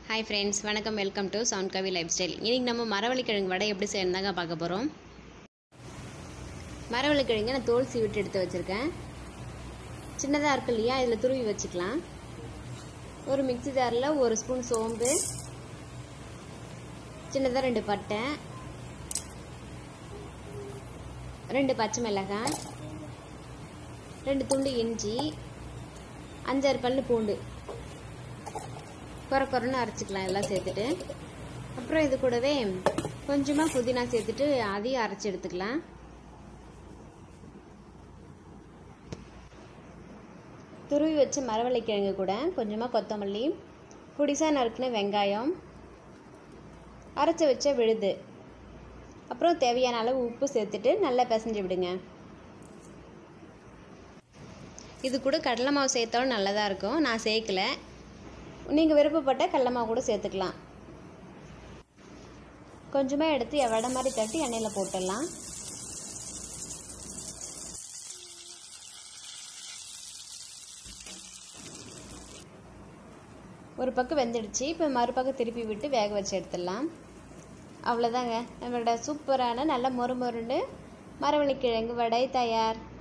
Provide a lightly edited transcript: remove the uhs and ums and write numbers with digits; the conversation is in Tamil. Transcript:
हाय फ्रेंड्स वणकम welcome to sound Kavi life style इनकी நம்ம மரவள்ளிக்கிழங்கு வடை எப்படி செய்யறதுங்க பார்க்க போறோம்। மரவள்ளிக்கிழங்கு நான் தோல் சீவிட்டு எடுத்து வச்சிருக்கேன்। சின்னதா இருக்கு இல்லையா, இதுல துருவி வச்சுக்கலாம்। ஒரு மிக்ஸி ஜார்ல ஒரு ஸ்பூன் சோம்பு, சின்னதா 2 பட்டை, 2 பச்சை மிளகாய், 2 துண்டு இஞ்சி, 5-6 பல்லு பூண்டு கொரன்னு அரைச்சிக்கலாம் எல்லாம் சேர்த்துட்டு। அப்புறம் இது கூடவே கொஞ்சமாக புதினா சேர்த்துட்டு அதையும் அரைச்சி எடுத்துக்கலாம்। துருவி வச்ச மரவள்ளிக்கிழங்கு கூட கொஞ்சமாக கொத்தமல்லி, பொடிசா நறுக்குன வெங்காயம், அரைச்சி வச்ச விழுது, அப்புறம் தேவையான அளவு உப்பு சேர்த்துட்டு நல்லா பிசைஞ்சு விடுங்க। இது கூட கடலை மாவு சேர்த்தாலும் நல்லதாக இருக்கும், நான் சேர்க்கல, நீங்கள் விருப்பப்பட்ட கடலை மாவு கூட சேர்த்துக்கலாம்। கொஞ்சமாக எடுத்து வடை மாதிரி தட்டி எண்ணெயில் போட்டுடலாம்। ஒரு பக்கம் வெந்துடுச்சு, இப்போ மறுபக்கம் திருப்பி விட்டு வேக வச்சு எடுத்துடலாம்। அவ்வளோதாங்க, நம்மளோட சூப்பரான நல்ல மொறு மொறுன்னு மரவள்ளிக்கிழங்கு வடை தயார்।